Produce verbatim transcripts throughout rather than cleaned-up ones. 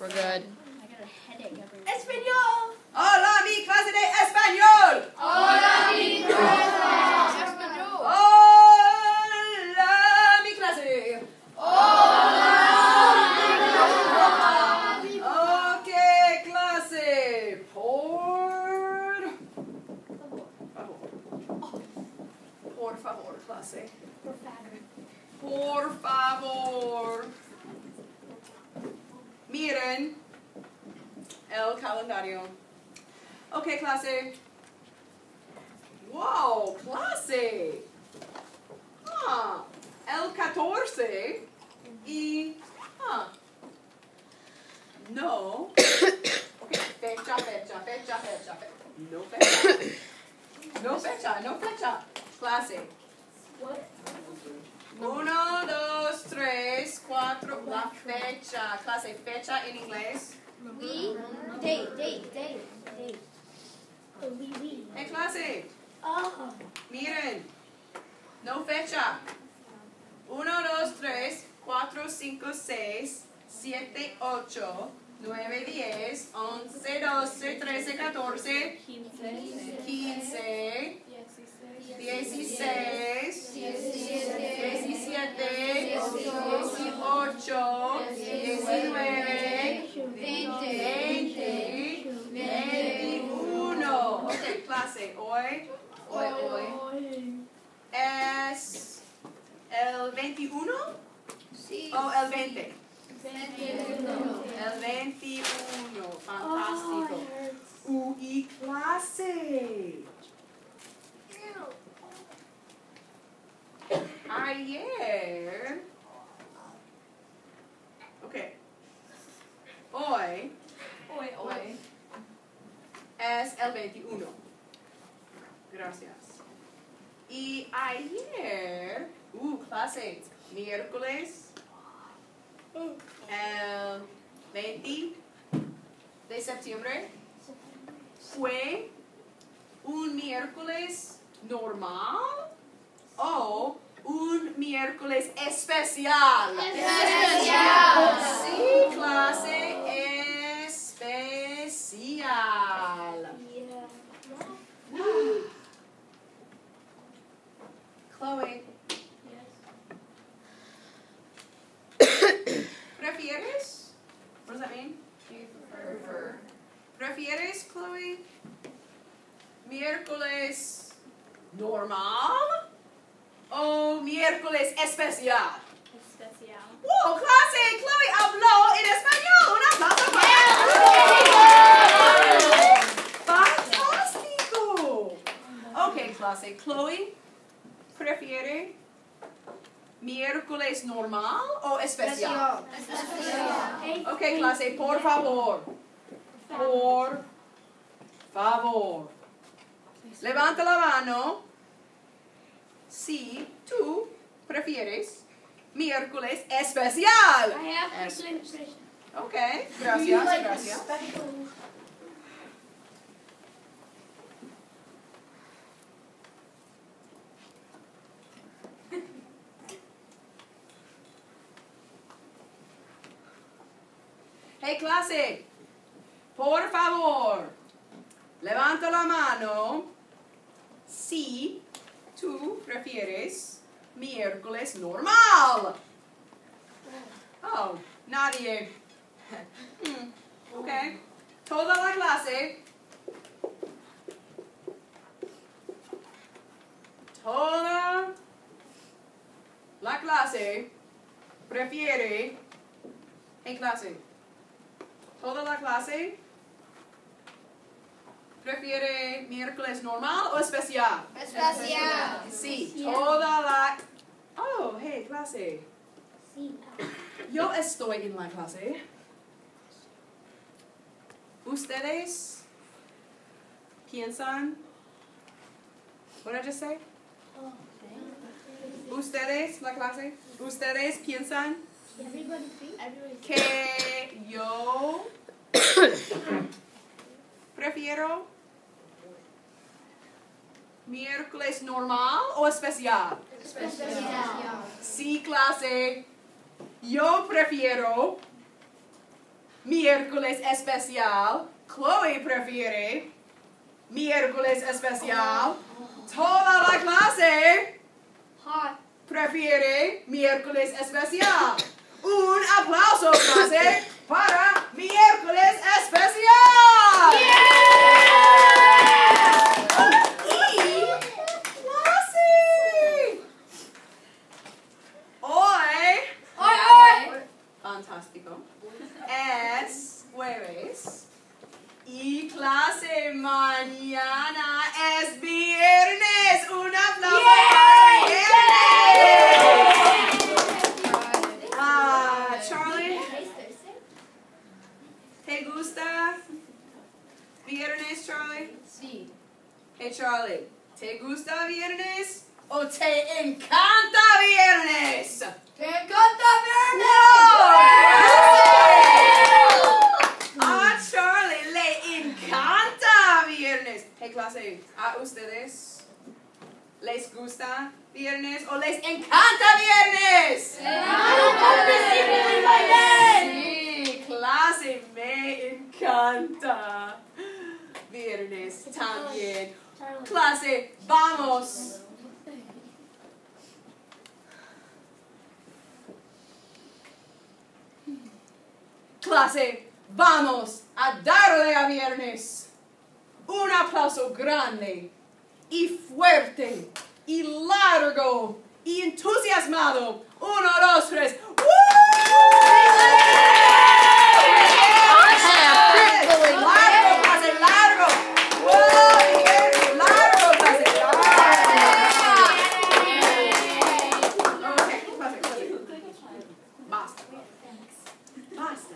We're good. I got a headache every Español. Hola, mi clase de español. Hola, mi clase. Español. Hola, mi clase. Ok, clase. Por favor. Por favor, clase. Por favor. Por favor. Miren el calendario. Ok, clase. Wow, clase. Ah, el catorce y... Ah, no. Ok, fecha, fecha, fecha, fecha, fecha. No fecha. No fecha, no fecha. Clase. Uno, dos, tres, cuatro. La fecha. Clase, fecha en inglés. We. Date, date, date, date. Oh, we, we. En clase. Oh. Miren. No fecha. Uno, dos, tres, cuatro, cinco, seis, siete, ocho, nueve, diez, once, doce, trece, catorce, quince, dieciséis, diecisiete, dieciocho, diecinueve, veinte, veintiuno. Ok, clase, hoy, hoy, hoy es el veintiuno Sí. o el veinte. veintiuno. El veintiuno, fantástico. Uh, y clase. Ayer. Ok. Hoy Hoy, hoy. es el veintiuno. Gracias. Y ayer, uh, clase, miércoles, el veinte de septiembre, fue un miércoles normal o un miércoles especial. Especial. Sí, clase especial. Chloe, ¿prefieres? What does that mean? Prefer. ¿Prefieres, Chloe, miércoles normal o miércoles especial? Especial. ¡Wow, clase! Chloe habló en español. ¡Un aplauso para ¡fantástico! Ok, clase. Chloe, ¿prefiere miércoles normal o especial? Especial. Ok, clase, por favor. Por favor. Levanta la mano si tú prefieres miércoles especial. I have to Ok, gracias, gracias. Hey, clase, por favor, levanta la mano si tú prefieres miércoles normal. Oh, nadie. Hmm, ok, toda la clase, toda la clase prefiere, en clase, toda la clase prefiere miércoles normal o especial. Especial. Sí, toda la... Oh, hey, clase. Sí. Yo estoy en la clase. ¿Ustedes piensan? What did I just say? ¿Ustedes, la clase? ¿Ustedes piensan Everybody think? Everybody que yo prefiero miércoles normal o especial? Especial. Sí, clase. Yo prefiero miércoles especial. Chloe prefiere miércoles especial. Toda la clase Hot. prefiere miércoles especial. Un aplauso, clase, para miércoles especial. Y clase. Hoy, Hoy, hoy. fantástico, es jueves y clase mañana es viernes. Un aplauso para viernes. Ah, Charlie, ¿te gusta viernes, Charlie? Sí. Hey, Charlie, ¿te gusta viernes o te encanta viernes? ¡Te encanta ¡No! A Charlie le encanta viernes. Hey, clase, ¿a ustedes les gusta viernes o les encanta viernes? Sí, clase, me encanta viernes también. Clase, vamos. Clase, vamos a darle a viernes un aplauso grande y fuerte y largo y entusiasmado. Uno, dos, tres. ¡Woo! Largo, clase, largo. ¡Wow! Bien, largo, clase, largo. Ok, clase, clase. Basta. Basta.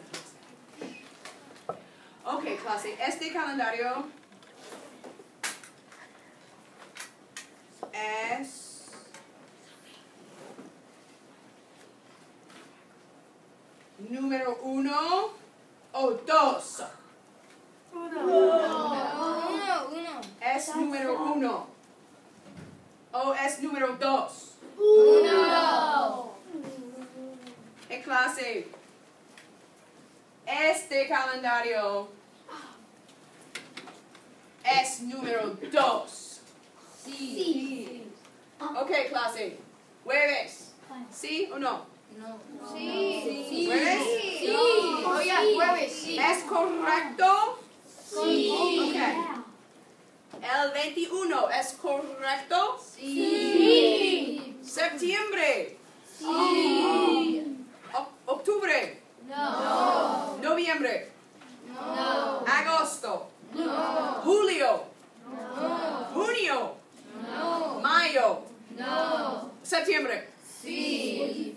Ok, clase, este calendario es número uno o dos. Uno. Uno. Uno. Es número uno o es número dos. Uno. En clase, este calendario es número dos. Sí. Ok, clase, jueves. ¿Sí o no? No. Sí. Sí. ¿Jueves? Sí. Oye, jueves. Sí. ¿Es correcto? Sí. Ok. El veintiuno, ¿es correcto? Sí. Septiembre. Sí. O- octubre. No. Noviembre. No. Agosto. No. Julio. No. Junio. No. Mayo. No. Septiembre. Sí.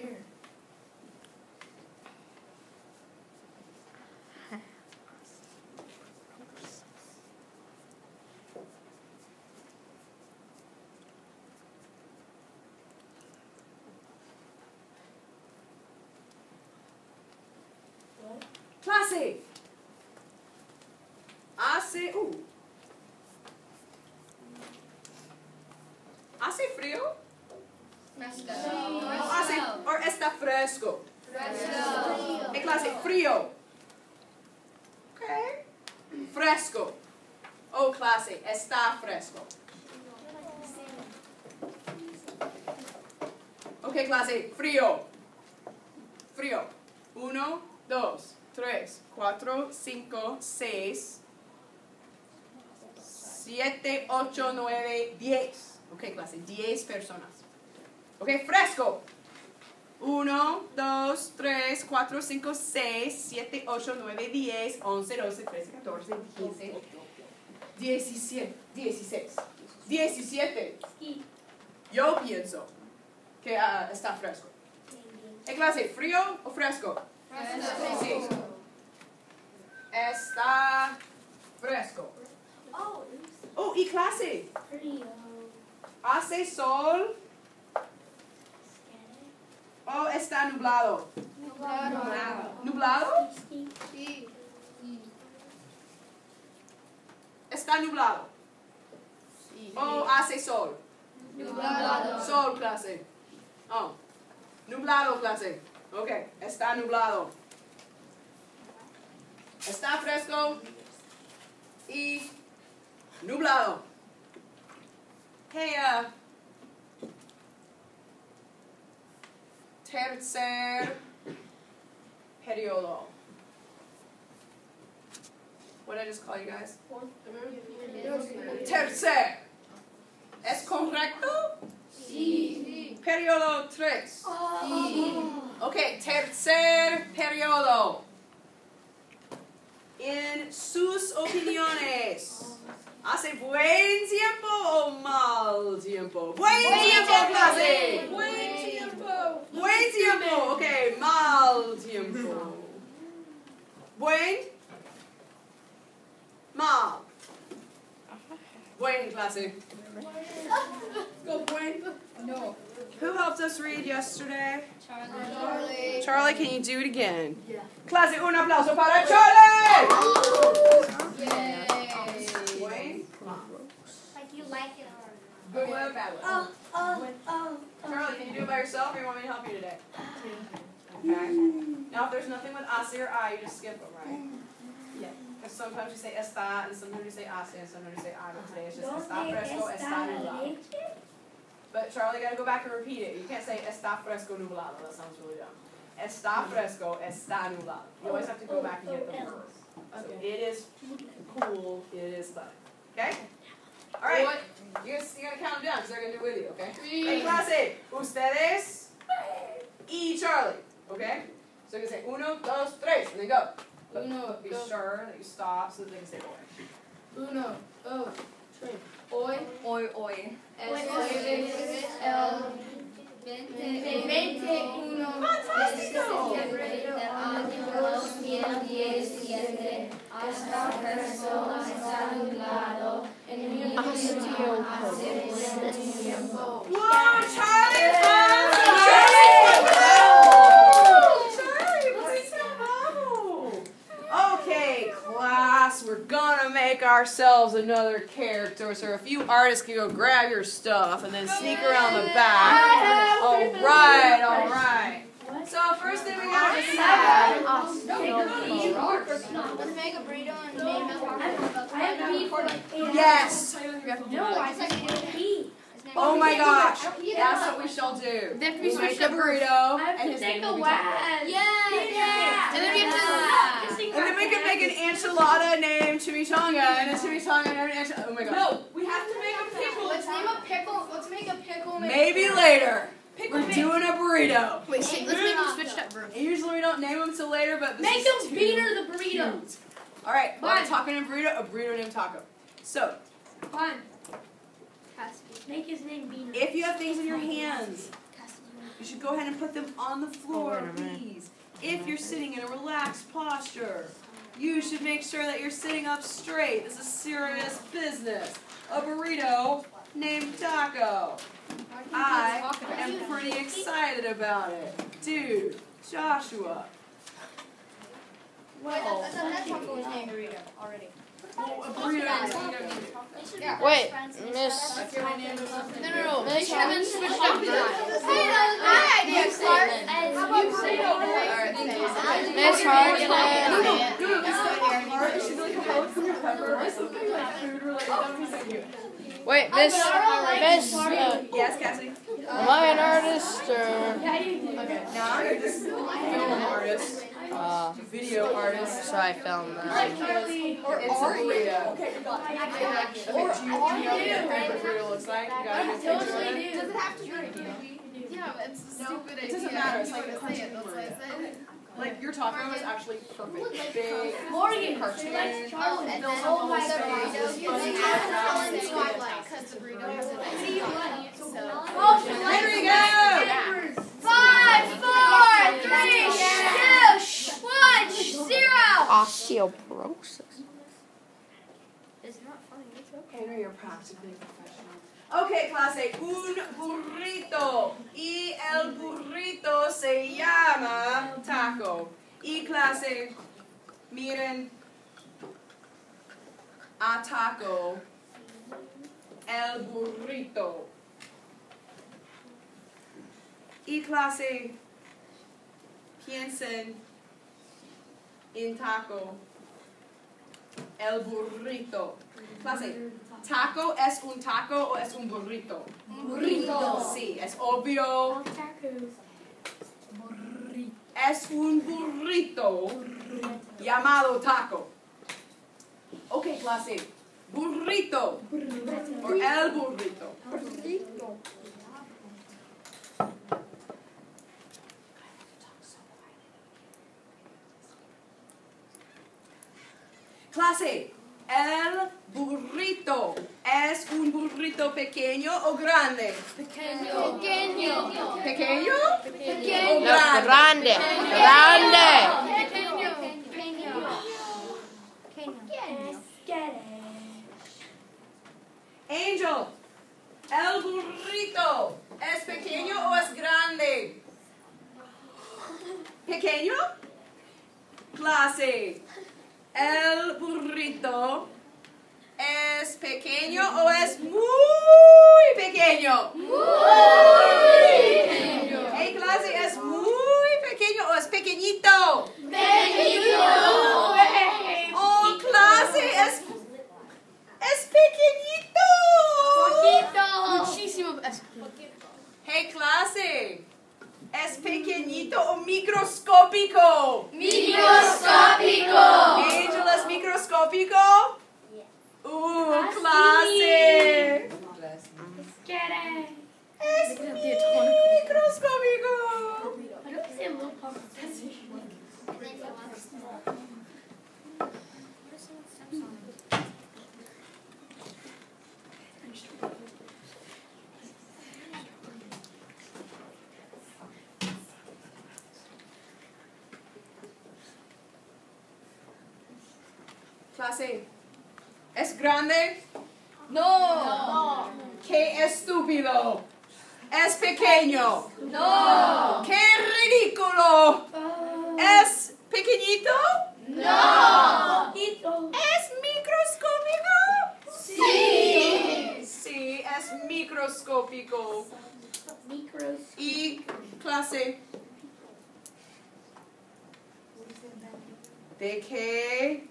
Clase. Hace. Uh. ¿Hace frío? ¿O hace, o está fresco? En clase, frío. Ok. Fresco. Oh, clase, está fresco. Ok, clase, frío. Frío. Uno, dos, tres, cuatro, cinco, seis, siete, ocho, nueve, diez. Ok, clase, diez personas. Ok, fresco. uno, dos, tres, cuatro, cinco, seis, siete, ocho, nueve, diez, once, doce, trece, catorce, quince, diecisiete, dieciséis, diecisiete. Yo pienso que uh, está fresco. ¿En clase, frío o fresco? Sí. Está fresco. Oh, y clase. ¿Hace sol o está nublado? ¿Nublado? Sí. Está nublado. O hace sol. Nublado. Sol, clase. Oh. Nublado, clase. Ok, está nublado. Está fresco y nublado. Hey, uh, tercer periodo. What did I just call you guys? Tercer. ¿Es correcto? Sí. Periodo tres. Ok, tercer periodo. En sus opiniones, ¿hace buen tiempo o mal tiempo? Buen tiempo, clase. Buen tiempo. Buen tiempo. Ok, mal tiempo. Buen. Mal. Buen, clase. Go buen. No. Who helped us read yesterday? Charlie. Charlie, can you do it again? Yeah. Clase, un aplauso para Charlie! Yay. Buen. Like you like it hard. Good word, bad word. Oh, oh, oh. Charlie, can you do it by yourself or you want me to help you today? Okay. Now, if there's nothing with ase or I, you just skip them, right? Yeah. Because sometimes you say está, and sometimes you say ase, and sometimes you say I, but today it's just está fresco, está nublado. But Charlie, you gotta go back and repeat it. You can't say está fresco nublado. That sounds really dumb. Está fresco, está nublado. You always have to go back and get the verb. So it is cool, it is sunny. Okay? Alright. You're gonna, you're gonna count them down because they're gonna do it with you, okay? En clase, ustedes y Charlie. Okay? So you're gonna say uno, dos, tres, and then go. But Uno, be dos. sure that you stop so that they can say boy. Uno, dos, tres. Hoy, Hoy, hoy. es el veintiuno Fantástico. de febrero del dos mil diecisiete. Está fresco, está nublado. En mi opinión, hace buen tiempo. Whoa, Charlie! Charlie, please bravo. Okay, class, we're gonna make ourselves another character. So if you artists can go grab your stuff and then sneak around the back. All right, all right. So first thing we gotta decide. Let's make a burrito and name it. I have P for Yes. No, I said you do P. Oh my gosh. That's what we shall do. We'll make a burrito and his name will be Taco. Yeah, yeah. And then we have to And then we can make an enchilada named Chimichanga and a chimichanga named enchilada. Oh my gosh. No, we have to make a pickle. Let's name a pickle. Let's make a pickle. Maybe later. We're doing a burrito. Wait, let's make them switched up burrito. Usually we don't name them till later, but this Make is them too Beaner the burrito. cute. All right, we're Fine. talking a burrito, a burrito named Taco. So, Fine. Make his name Beaner. if you have things in your hands, you should go ahead and put them on the floor, please. If you're sitting in a relaxed posture, you should make sure that you're sitting up straight. This is serious business. A burrito named Taco. I am pretty excited about it. Dude, Joshua. Well, That taco was named burrito already. oh, a burrito. Wait, Miss. No, no, no. They should have been switched up. Hey, that was my idea, Clark. How about burrito? Miss Hartman. She's like a jalapeno pepper or something like food related. That would be so cute. Wait, Miss. Miss. Uh, Yes, Cassie? am I an artist or? Okay, now you're just film artist, Uh, video artist. so I filmed that. It's a burrito. Okay, we got it. Okay, do you, do you know what a burrito looks like? You got a good picture of it? Does it have to be? Yeah, it's a stupid idea. It doesn't matter. It's like a Say country it, that's why I burrito. said it. Like, your taco is actually perfect. Big, Morgan, cartoon. she likes chocolate. And Fills then all oh the my space, burrito. it's You fuzzy, can it's have round, one it's that you good. like, because the burrito has a nice do you body, like? so. Oh, she There we go. Five, four, three, two, one, zero. Osteoporosis. It's not funny. It's okay. I know you're practically professional. Okay, clase, un burrito. Y el burrito se llama taco. Y clase, miren a taco, el burrito. Y clase, piensen en taco, El burrito. Clase, ¿taco es un taco o es un burrito? Burrito. Sí, es obvio. Es un burrito llamado taco. Ok, clase. Burrito. O el burrito. Clase. El burrito. ¿Es un burrito pequeño o grande? Pequeño. ¿Pequeño? Pequeño. ¿O No, grande? grande. Grande. Angel, ¿el burrito es pequeño o es grande? ¿Pequeño? Clase, ¿el burrito es pequeño o es muy pequeño? Hey, clase, ¿es muy pequeño o es pequeñito? Oh, clase, es, es pequeñito. Muchísimo. Hey, clase, ¿es pequeñito o microscópico? Angel, ¿es microscópico? Uh, clase. Es microscópico. Clase, ¿es grande? No. ¡Qué estúpido! ¿Es pequeño? No. ¡Qué ridículo! ¿Es pequeñito? No. ¿Es microscópico? Sí. Sí, es microscópico. Y clase, ¿de qué?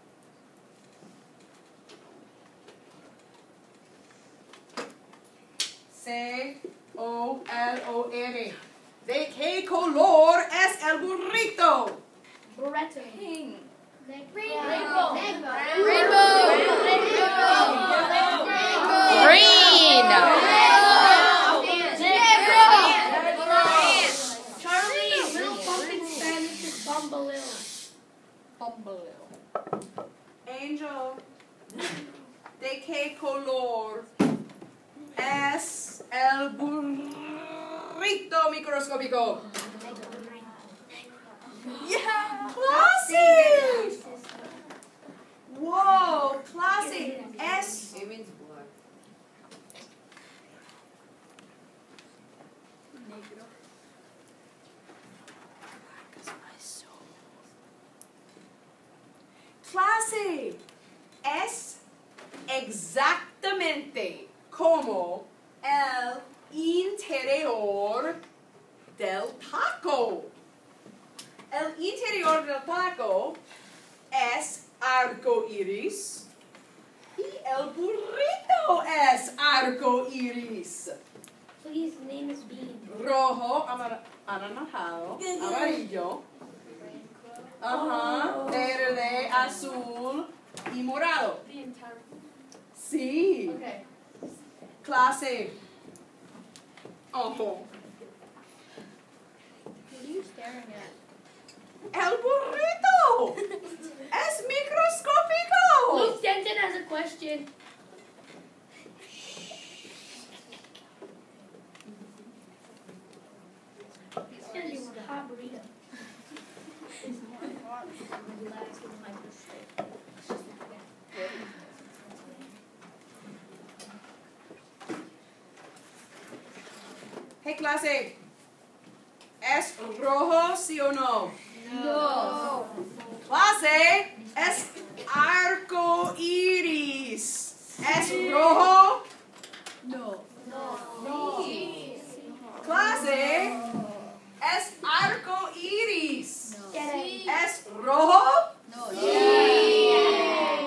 C O L O R. ¿De qué color es el burrito? Green. Angel, ¿de qué color es el burrito microscópico? Yeah, clase. Wow, clase. Es clase. Es exactamente como el interior del taco. El interior del taco es arco iris y el burrito es arco iris. Please name is Bean. Rojo, amar- anaranjado, amarillo, ajá, verde, azul y morado. Sí. Clase. Ojo. What are you staring at? El burrito. Es microscópico. Luke Denton has a question. It's gonna be a hot burrito. Hey, clase. ¿Es rojo, sí o no? No. Clase. Es arco iris. ¿Es rojo? No. Clase. Es arco iris. Sí. ¿Es rojo? Sí.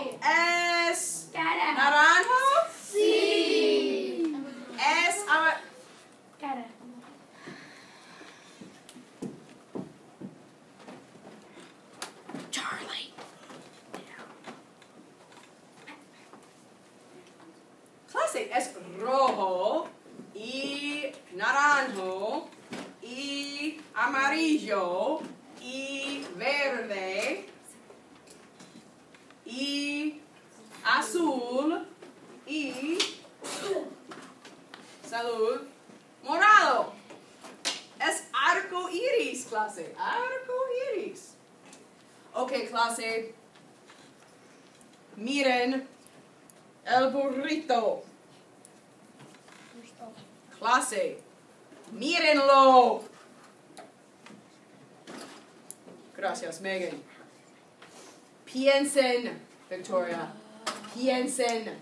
es rojo y naranjo y amarillo y verde y azul y salud morado. Es arco iris, clase. Arco iris. Ok, clase. Miren el burrito. Clase. Mírenlo. Gracias, Megan. Piensen, Victoria. Piensen.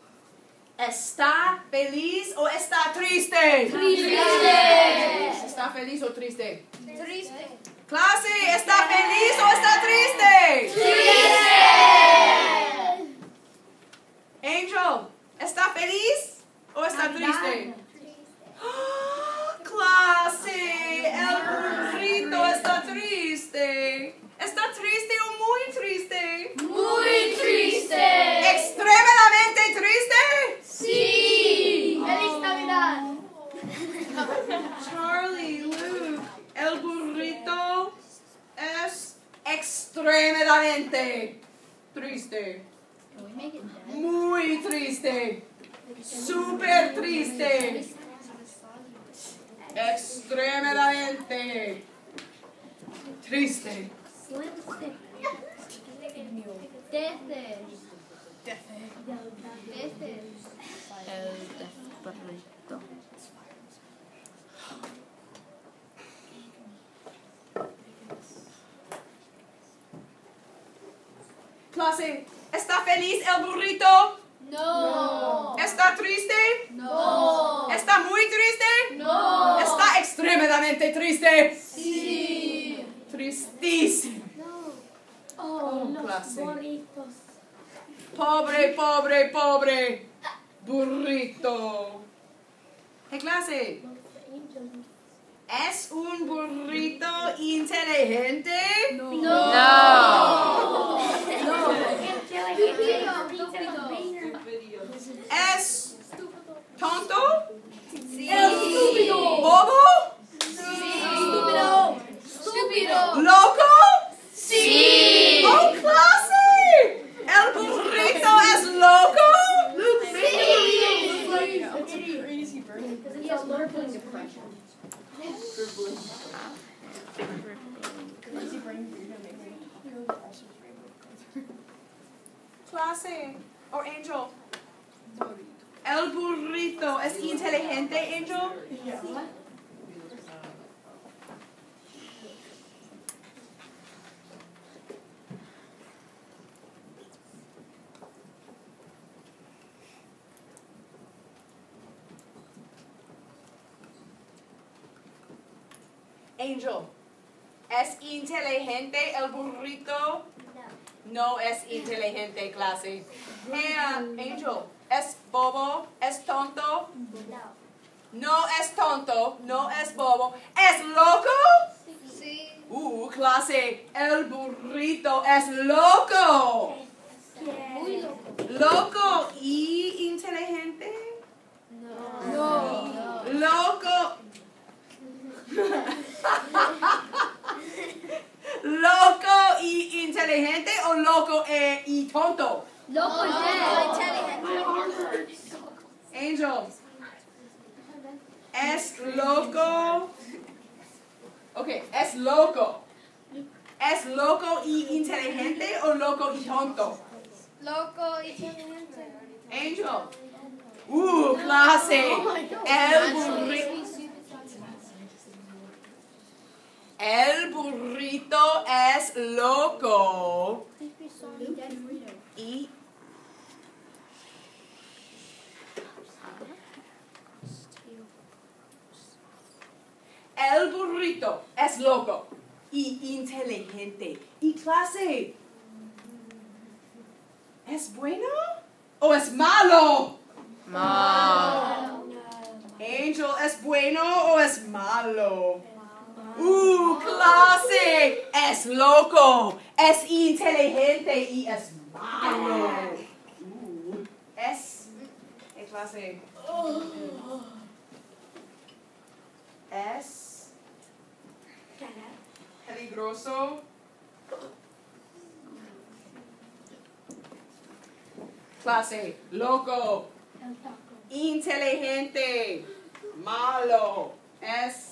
¿Está feliz o está triste? Triste. ¿Está feliz o triste? Triste. Clase, ¿está feliz o está triste? Triste. Angel, ¿está feliz o está triste? ¡Ah! Clase, el burrito está triste. ¿Está triste o muy triste? Muy triste. ¿Extremadamente triste? Sí. Feliz Navidad. Charlie, Luke, el burrito es extremadamente triste. Muy triste. Súper triste. Extremadamente triste. Desde. Desde. El perrito. Clase, ¿está feliz el burrito? No. ¿Está triste? No. ¿Está muy triste? No. ¿Está extremadamente triste? Sí. Tristísimo. Oh, clase. burritos. Pobre, pobre, pobre burrito. ¿Qué clase? ¿Es un burrito inteligente? No. ¿Es tonto? Sí. ¿Bobo? Estúpido. Estúpido. ¿Loco? Sí. ¡Oh, clase! ¿El burrito es loco? Clase. O Angel. ¿El burrito es inteligente, Angel? Angel, ¿es inteligente el burrito? No es inteligente, clase. Hey, uh, Angel, ¿es bobo? ¿Es tonto? No es tonto, no es bobo. ¿Es loco? Sí. Uh, clase, el burrito es loco. Muy loco. ¿Loco y inteligente? No. Loco. ¿Loco y inteligente o loco e- y tonto? Loco inteligente. Angel, ¿es loco? Ok, ¿es loco? ¿Es loco y inteligente o loco y tonto? Loco inteligente. Angel. Uh, clase. El burrito. El burrito es loco y el burrito es loco y inteligente. ¿Y clase? ¿Es bueno o es malo? Ma. Angel, ¿es bueno o es malo? Uh, clase, es loco, es inteligente y es malo. Uh, es, ¿qué clase? clase. Es peligroso. Clase. Loco. Inteligente. Malo. Es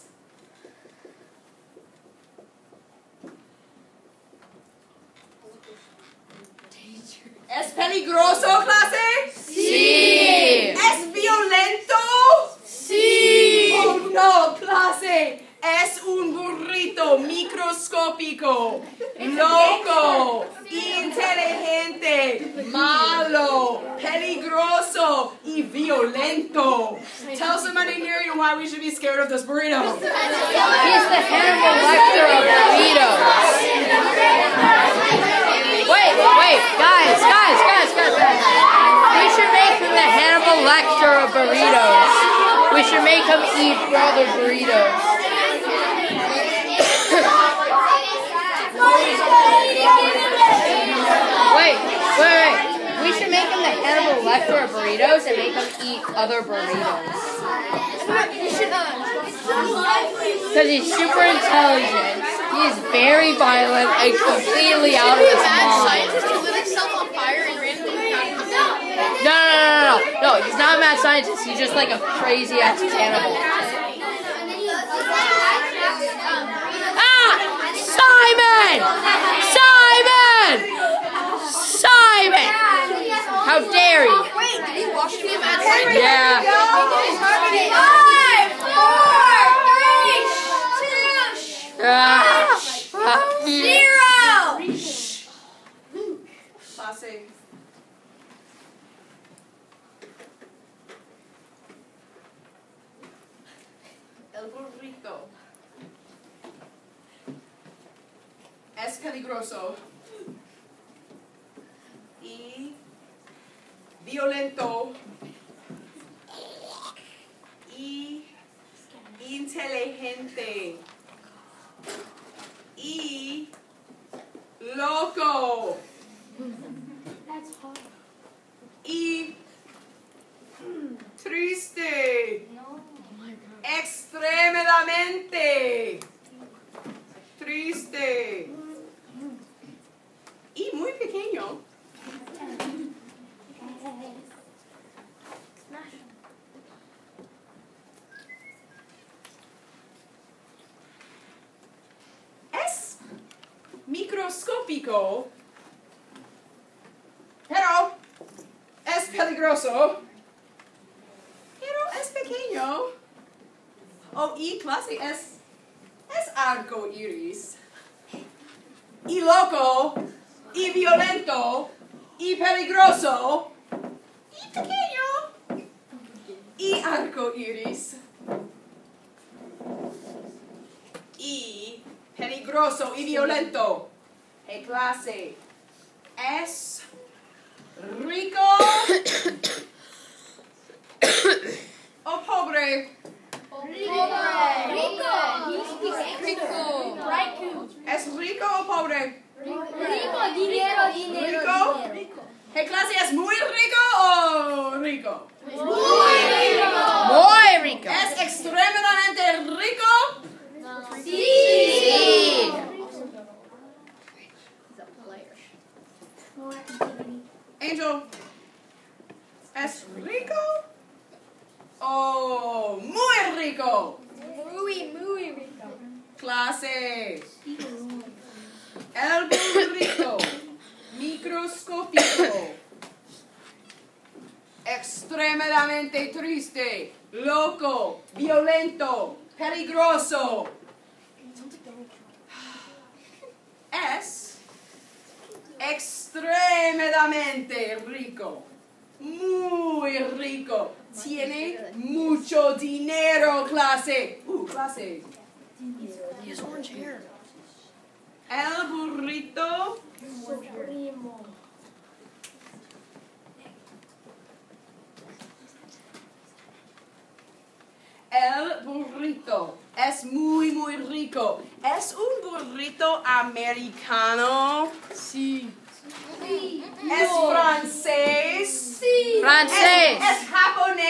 ¿Es peligroso, clase? Sí. ¿Es violento? Sí. Oh, no, clase. Es un burrito microscópico, loco, inteligente, malo, peligroso y violento. Tell somebody near you why we should be scared of this burrito. He's the Hannibal Lecter of burritos. Wait, wait, guys, guys, guys, guys, guys. We should make him the Hannibal Lecter of burritos. We should make him eat other burritos. Wait, wait, wait. We should make him the Hannibal Lecter of burritos and make him eat other burritos. Because he's super intelligent, he is very violent, and completely out of his mind. No, no, no, no, no, no, he's not a mad scientist, he's just like a crazy ass cannibal. Ah! Simon! Simon! Simon! How dare you? Wait, did he wash him? Yeah. Five, four, three, two, Ah. zero. Clase. El burrito es peligroso y violento y inteligente y loco y triste, extremadamente triste y muy pequeño. Es microscópico, pero es peligroso, pero es pequeño. Oh, y clase es, es arco iris. Y loco, y violento, y peligroso, y pequeño, y arco iris. Y peligroso y violento. Hey, clase, es rico o pobre. Rico. Rico. ¿Es rico o pobre? Rico, dinero, dinero. ¿Rico? Hey, clase, ¿es muy rico o rico? Muy rico. ¿Es extremadamente rico? Sí. Angel, ¿es rico o muy rico? Muy, muy rico. Clase. El burrito microscópico, extremadamente triste, loco, violento, peligroso. Es extremadamente rico, muy rico. Tiene mucho dinero, clase. Uh, clase. He has orange hair. El burrito El burrito es muy, muy rico. ¿Es un burrito americano? Sí. ¿Es francés? Sí. Francés. ¿Es, es japonés?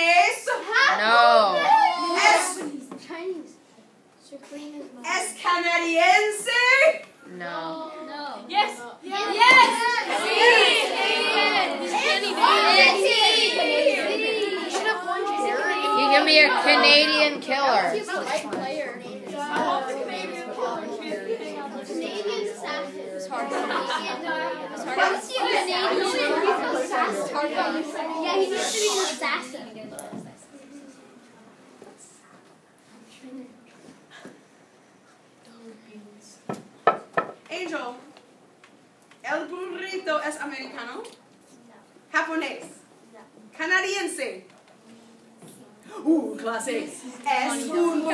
Canadian killer. He's a right player. Canadian assassin. What's the Canadian assassin? Yeah, he needs to be an assassin. Angel, ¿el burrito es americano? ¿Japonés? ¿Canadiense? Uh, clase. Es un,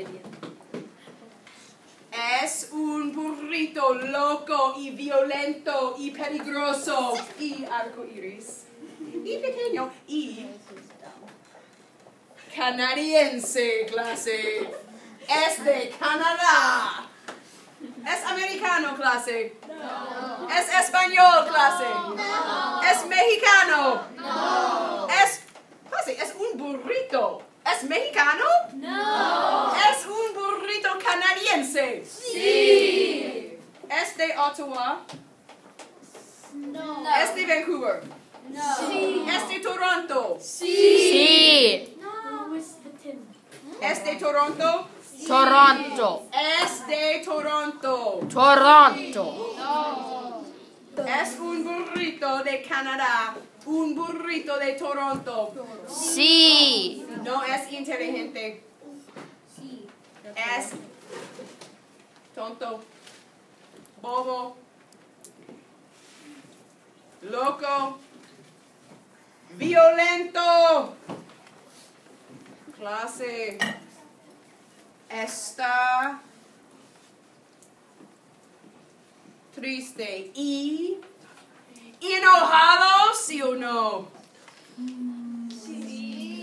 es un burrito loco y violento y peligroso y arcoíris y pequeño y canadiense, clase. Es de Canadá. ¿Es americano, clase? No. ¿Es español, clase? No. ¿Es mexicano? No. ¿Es, clase, es un burrito? ¿Es mexicano? No. ¿Es un burrito canadiense? Sí. ¿Es de Ottawa? No. ¿Es de Vancouver? No. Sí. ¿Es de Toronto? Sí. No. ¿Es de Toronto? Toronto. Es de Toronto. Toronto. Es un burrito de Canadá. Un burrito de Toronto. Sí. No es inteligente. Es tonto. Bobo. Loco. Violento. Clase. Está triste y enojado, ¿sí o no? Sí.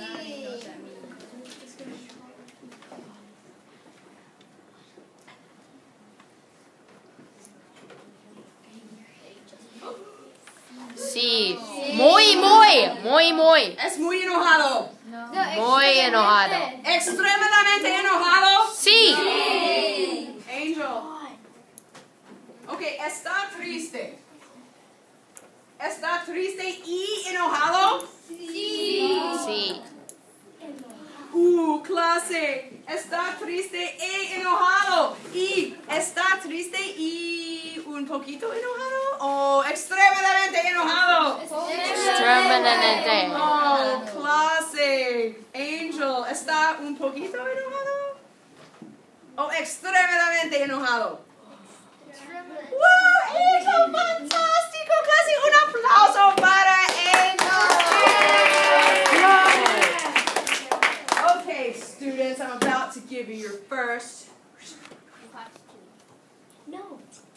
Sí. Muy, muy, muy, muy. Es muy enojado. Muy enojado. Extremadamente enojado. Sí. Angel. Ok, está triste. ¿Está triste y enojado? Sí. Uh, clase. Está triste e enojado. Y está triste y un poquito enojado o extremadamente enojado. Extremadamente. Oh, clase. Angel, ¿está un poquito enojado o extremadamente enojado? ¡Wow! ¡Angel, fantástico! Clase, un aplauso para Angel. Okay, students, I'm about to give you your first. No.